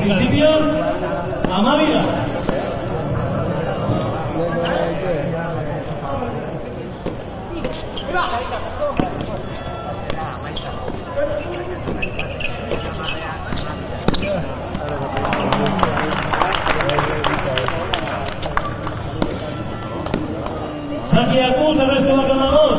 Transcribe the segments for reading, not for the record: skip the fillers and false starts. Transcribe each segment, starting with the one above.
Principios, Amávila. Saki Akuz, Ernesto Bacamados.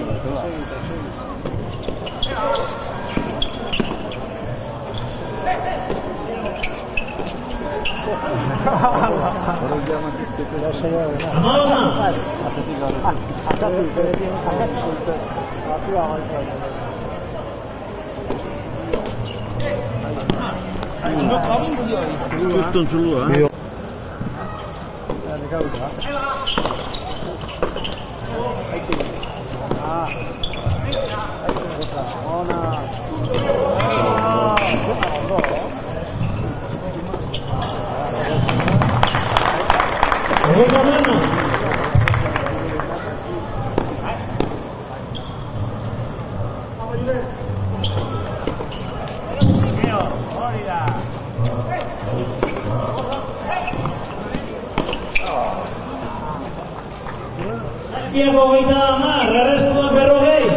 Tuttun sulu ha? Yok. Diego Goita Amar, Ernesto Berrogei.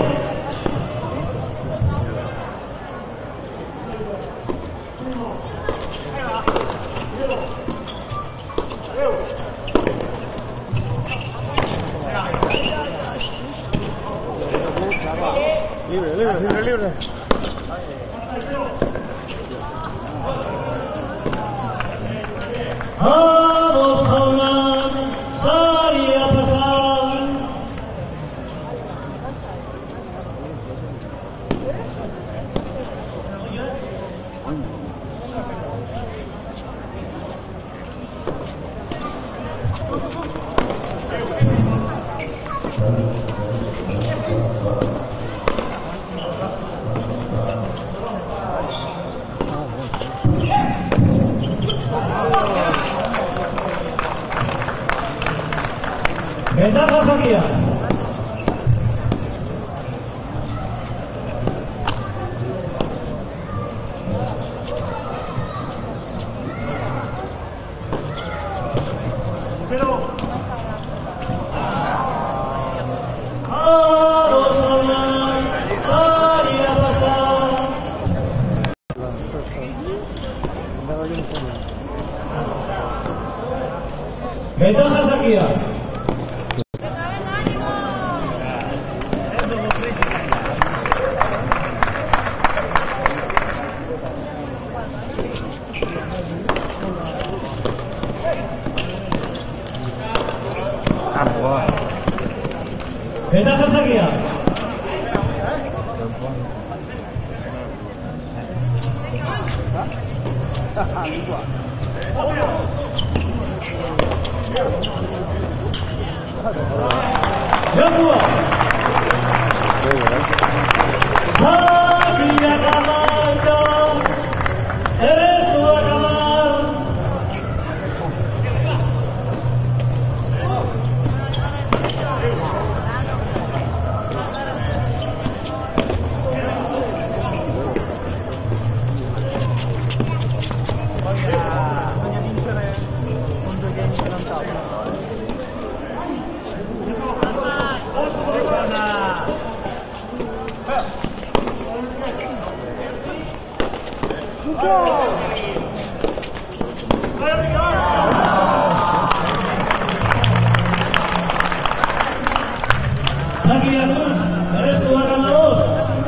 Libre. Vamos Holland, Sari a pasar. Ventaja Saquía. Vamos Holland, Sari a pasar. Ventaja Saquía. Ventaja Saquía. Joshua. Saki Acamarca. Eres tú Acamar. Saki Akuz, eres tú Acamados.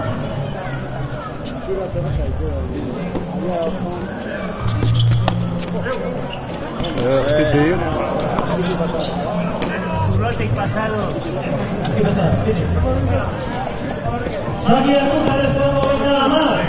Saki Akuz, eres tú Acamar.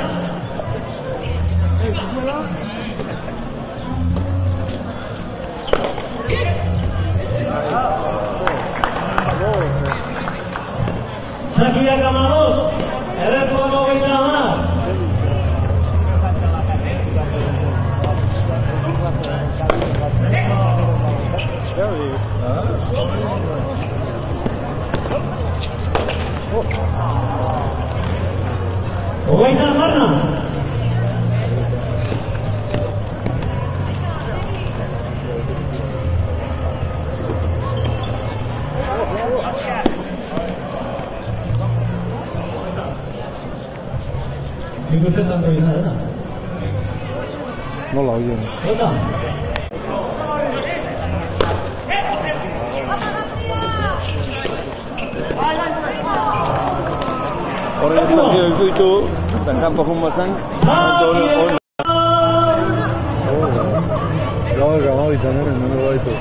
Saki Acamados, eres tú Acamar. Goita Marna. Ikustetan goina dena. Nola oien? Eta? Horre espazio ditu, dan kanpo jumbo zen. Gaur gamabitan eren, nire baitu.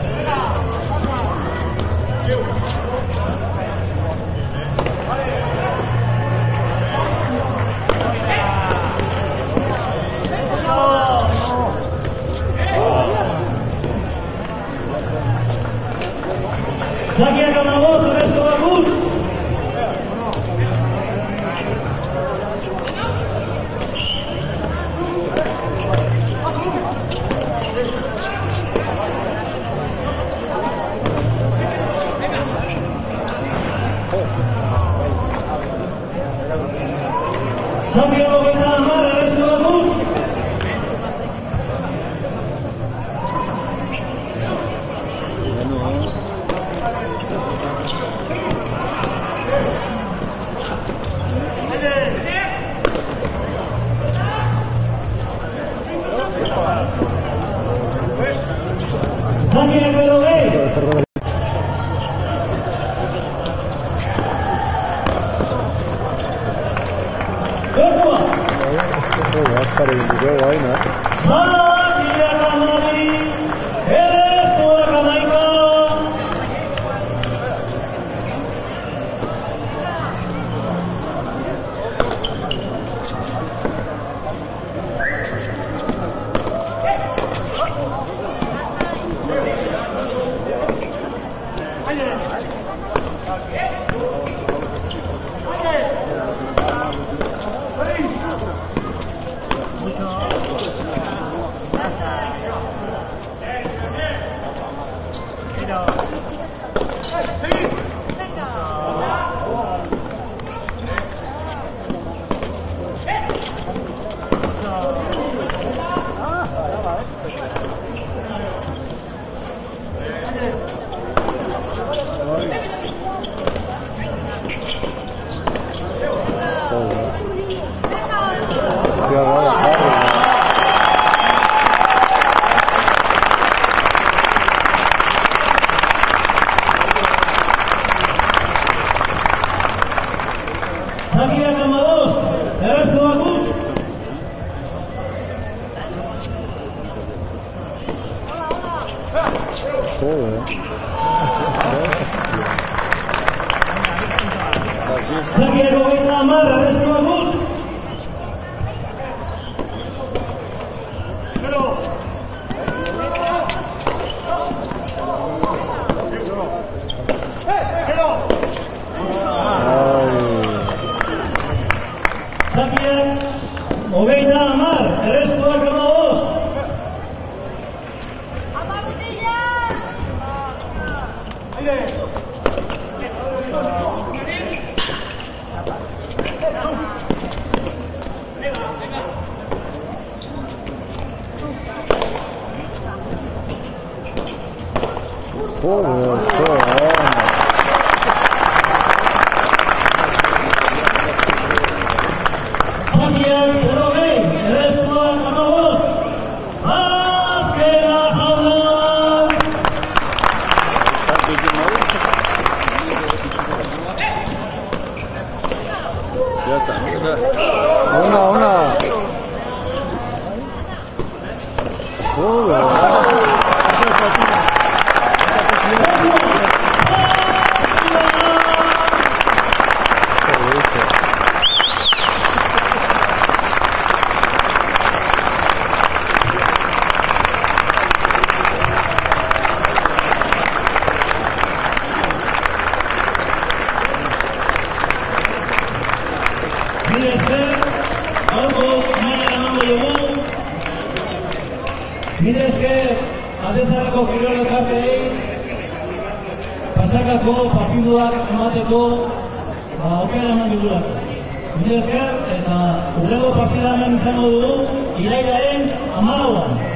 Zakiak amagoz, Ernesto Baguz. Zakiak hogeita hamar, Ernesto Baguz. Zakiak berrogei. Bertua. Azkar egin dugu, baina. Zakiak amabi, Ernestoak amaika. Zakiak amagoz, Ernesto Baguz. Zakiak hogeita hamar, Ernesto Baguz. Zakiak hogeita hamar, Ernestoak amagoz. Zakiak berrogei, Ernestoak amagoz. Azkena jauna. Ya está, Ona. Mila esker, gaurko maila emango dugu. Mila esker, Atetzarreko kirol elkarteei pasakako partiduak emateko aukera eman digulako. Mila esker, eta hurrengo partida hemen izango dugu irailaren 14an.